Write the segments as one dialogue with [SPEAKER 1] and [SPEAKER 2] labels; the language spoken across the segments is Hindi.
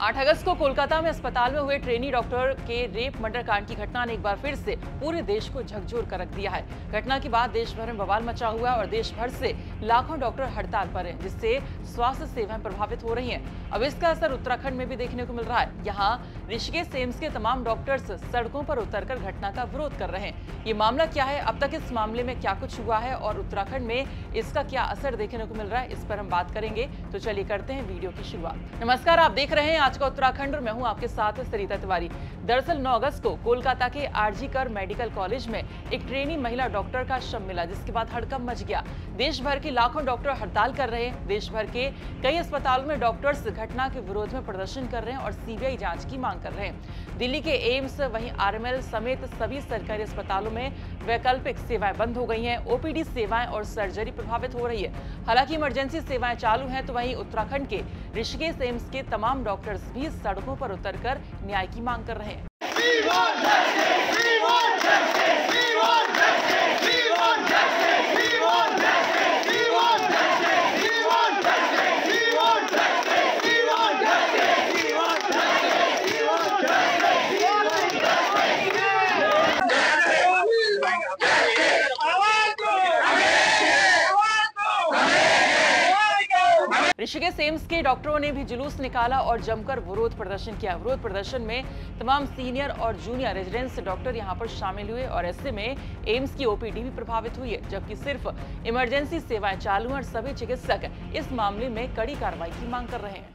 [SPEAKER 1] 8 अगस्त को कोलकाता में अस्पताल में हुए ट्रेनी डॉक्टर के रेप मर्डर कांड की घटना ने एक बार फिर से पूरे देश को झकझोर कर रख दिया है। घटना के बाद देश भर में बवाल मचा हुआ है और देश भर से लाखों डॉक्टर हड़ताल पर हैं, जिससे स्वास्थ्य सेवाएं प्रभावित हो रही हैं। अब इसका असर उत्तराखंड में भी देखने को मिल रहा है। यहाँ ऋषिकेश एम्स के तमाम डॉक्टर्स सड़कों पर उतरकर घटना का विरोध कर रहे हैं। ये मामला क्या है, अब तक इस मामले में क्या कुछ हुआ है और उत्तराखंड में इसका क्या असर देखने को मिल रहा है, इस पर हम बात करेंगे। तो चलिए करते हैं वीडियो की शुरुआत। नमस्कार, आप देख रहे हैं आज का उत्तराखंड और मैं हूं आपके साथ सरिता तिवारी। दरअसल 9 अगस्त को कोलकाता के आरजी कर मेडिकल कॉलेज में एक ट्रेनी महिला डॉक्टर का शव मिला, जिसके बाद हड़कंप मच गया। देश भर के लाखों डॉक्टर हड़ताल कर रहे हैं। देश भर के कई अस्पतालों में डॉक्टर्स घटना के विरोध में प्रदर्शन कर रहे हैं और सीबीआई जांच की मांग कर रहे हैं। दिल्ली के एम्स, वहीं आरएमएल समेत सभी सरकारी अस्पतालों में वैकल्पिक सेवाएं बंद हो गई हैं। ओपीडी सेवाएं और सर्जरी प्रभावित हो रही है। हालांकि इमरजेंसी सेवाएं चालू हैं, तो वहीं उत्तराखंड के ऋषिकेश एम्स के तमाम डॉक्टर्स भी सड़कों पर उतरकर न्याय की मांग कर रहे हैं। ऋषिकेश एम्स के डॉक्टरों ने भी जुलूस निकाला और जमकर विरोध प्रदर्शन किया। विरोध प्रदर्शन में तमाम सीनियर और जूनियर रेजिडेंस डॉक्टर यहां पर शामिल हुए और ऐसे में एम्स की ओपीडी भी प्रभावित हुई है, जबकि सिर्फ इमरजेंसी सेवाएं चालू हैं और सभी चिकित्सक इस मामले में कड़ी कार्रवाई की मांग कर रहे हैं।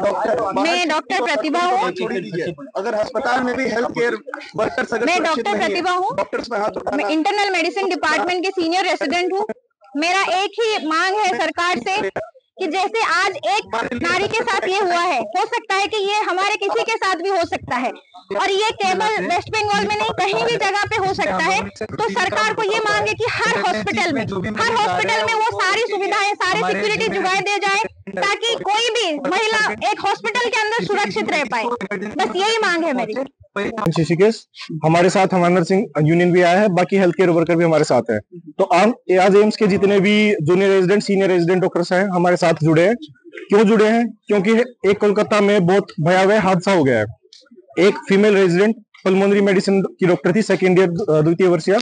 [SPEAKER 2] मैं डॉक्टर प्रतिभा हूँ।
[SPEAKER 3] अगर अस्पताल में भी हेल्थ केयर वर्कर्स
[SPEAKER 2] मैं डॉक्टर प्रतिभा हूँ। मैं इंटरनल मेडिसिन डिपार्टमेंट के सीनियर रेसिडेंट हूँ। मेरा एक ही मांग है सरकार से कि जैसे आज एक नारी के साथ ये हुआ है, हो सकता है कि ये हमारे किसी के साथ भी हो सकता है और ये केवल वेस्ट बंगाल में नहीं, कहीं भी जगह पे हो सकता है। तो सरकार को ये मांग है कि हर हॉस्पिटल में वो सारी सुविधाएं, सारी सिक्योरिटी जुगाड़ दे जाए ताकि कोई भी महिला एक हॉस्पिटल के अंदर सुरक्षित रह पाए। बस यही मांग है मेरी।
[SPEAKER 3] ऋषिकेश हमारे साथ हमारा नर्सिंग यूनियन भी आया है, बाकी हेल्थ केयर वर्कर भी हमारे साथ है। तो आज एम्स के जितने भी junior resident, senior resident doctors हैं हमारे साथ जुड़े हैं। क्यों जुड़े हैं? क्योंकि एक कोलकाता में बहुत भयावह हादसा हो गया है। एक फीमेल रेजिडेंट पल्मोनरी मेडिसिन की डॉक्टर थी, सेकेंड ईयर द्वितीय वर्षीय।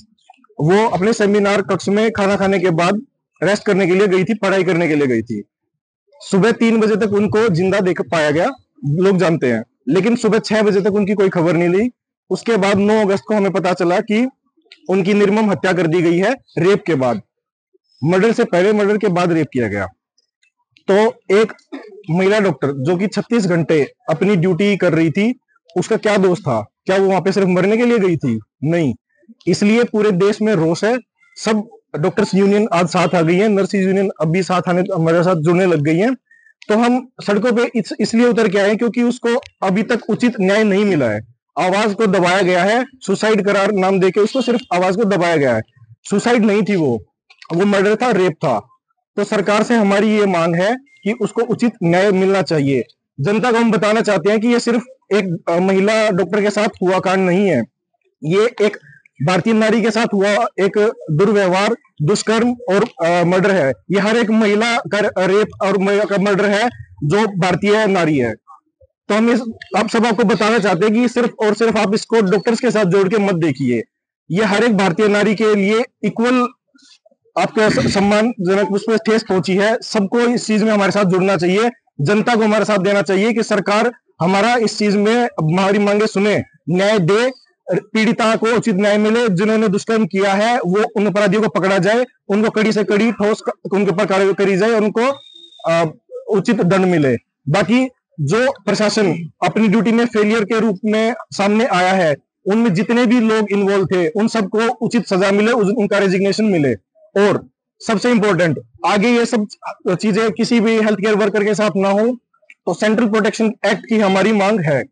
[SPEAKER 3] वो अपने सेमिनार कक्ष में खाना खाने के बाद रेस्ट करने के लिए गई थी, पढ़ाई करने के लिए गई थी। सुबह 3 बजे तक उनको जिंदा देख पाया गया, लोग जानते हैं, लेकिन सुबह 6 बजे तक उनकी कोई खबर नहीं ली। उसके बाद 9 अगस्त को हमें पता चला कि उनकी निर्मम हत्या कर दी गई है। रेप के बाद, मर्डर से पहले, मर्डर के बाद रेप किया गया। तो एक महिला डॉक्टर जो कि 36 घंटे अपनी ड्यूटी कर रही थी, उसका क्या दोष था? क्या वो वहां पे सिर्फ मरने के लिए गई थी? नहीं। इसलिए पूरे देश में रोष है। सब डॉक्टर्स यूनियन आज साथ आ गई है, नर्सिस यूनियन अभी साथ आने, हमारे साथ जुड़ने लग गई है। तो हम सड़कों पे इसलिए उतर के आए क्योंकि उसको अभी तक उचित न्याय नहीं मिला है। आवाज को दबाया गया है, सुसाइड करार नाम देके उसको सिर्फ आवाज को दबाया गया है। सुसाइड नहीं थी वो मर्डर था, रेप था। तो सरकार से हमारी ये मांग है कि उसको उचित न्याय मिलना चाहिए। जनता को हम बताना चाहते हैं कि ये सिर्फ एक महिला डॉक्टर के साथ हुआ कांड नहीं है, ये एक भारतीय नारी के साथ हुआ एक दुर्व्यवहार, दुष्कर्म और मर्डर है। ये हर एक महिला का रेप और मर्डर है जो भारतीय नारी है। तो हम आप सब आपको बताना चाहते हैं कि सिर्फ और सिर्फ आप इसको डॉक्टर्स के साथ जोड़ के मत देखिए। ये हर एक भारतीय नारी के लिए इक्वल आपको सम्मानजनक उस पर ठेस पहुंची है। सबको इस चीज में हमारे साथ जुड़ना चाहिए, जनता को हमारे साथ देना चाहिए कि सरकार हमारा इस चीज में हमारी मांगे सुने, न्याय दे, पीड़िता को उचित न्याय मिले। जिन्होंने दुष्कर्म किया है वो उन अपराधियों को पकड़ा जाए, उनको कड़ी से कड़ी ठोस उनके ऊपर कार्रवाई करी जाए और उनको उचित दंड मिले। बाकी जो प्रशासन अपनी ड्यूटी में फेलियर के रूप में सामने आया है, उनमें जितने भी लोग इन्वॉल्व थे उन सबको उचित सजा मिले, उनका रेजिग्नेशन मिले। और सबसे इंपॉर्टेंट, आगे ये सब चीजें किसी भी हेल्थ केयर वर्कर के साथ ना हो, तो सेंट्रल प्रोटेक्शन एक्ट की हमारी मांग है।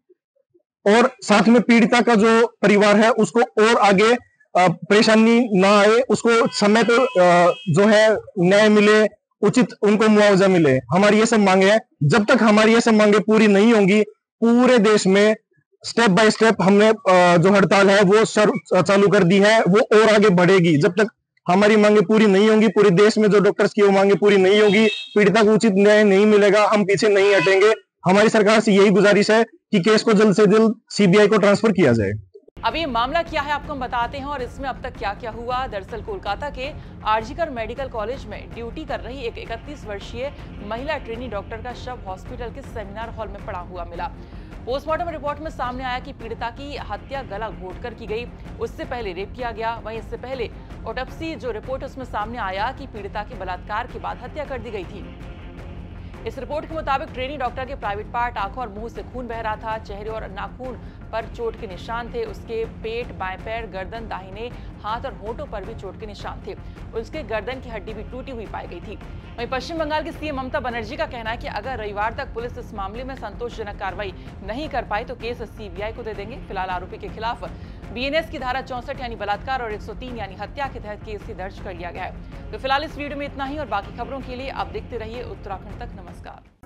[SPEAKER 3] और साथ में पीड़िता का जो परिवार है उसको और आगे परेशानी ना आए, उसको समय पे जो है न्याय मिले, उचित उनको मुआवजा मिले। हमारी ये सब मांगे हैं। जब तक हमारी ये सब मांगे पूरी नहीं होंगी, पूरे देश में स्टेप बाय स्टेप हमने जो हड़ताल है वो चालू कर दी है, वो और आगे बढ़ेगी। जब तक हमारी मांगे पूरी नहीं होंगी, पूरे देश में जो डॉक्टर्स की वो मांगे पूरी नहीं होगी, पीड़िता को उचित न्याय नहीं मिलेगा, हम पीछे नहीं हटेंगे। हमारी सरकार से यही गुजारिश है कि केस को जल्द से जल्द सीबीआई को ट्रांसफर किया जाए।
[SPEAKER 1] अब ये मामला क्या है आपको हम बताते हैं और इसमें अब तक क्या क्या हुआ। दरअसल कोलकाता के आरजीकर मेडिकल कॉलेज में ड्यूटी कर रही एक 31 वर्षीय महिला ट्रेनी डॉक्टर का शव हॉस्पिटल के सेमिनार हॉल में पड़ा हुआ मिला। पोस्टमार्टम रिपोर्ट में सामने आया कि पीड़िता की हत्या गला घोंटकर की गई, उससे पहले रेप किया गया। वहीं इससे पहले ऑटोप्सी जो रिपोर्ट उसमें सामने आया कि पीड़िता की बलात्कार के बाद हत्या कर दी गई थी। इस रिपोर्ट के मुताबिक ट्रेनी डॉक्टर के प्राइवेट पार्ट, आंखों और मुंह से खून बह रहा था। चेहरे और नाखून पर चोट के निशान थे। उसके पेट, बाएं पैर, गर्दन, दाहिने हाथ और होठों पर भी चोट के निशान थे। उसके गर्दन की हड्डी भी टूटी हुई पाई गई थी। वहीं पश्चिम बंगाल की सीएम ममता बनर्जी का कहना है कि अगर रविवार तक पुलिस इस मामले में संतोषजनक कार्रवाई नहीं कर पाई तो केस सीबीआई को दे देंगे। फिलहाल आरोपी के खिलाफ बीएनएस की धारा 64 यानी बलात्कार और 103 यानी हत्या के तहत केस दर्ज कर लिया गया है। तो फिलहाल इस वीडियो में इतना ही और बाकी खबरों के लिए आप देखते रहिए उत्तराखंड तक। नमस्कार।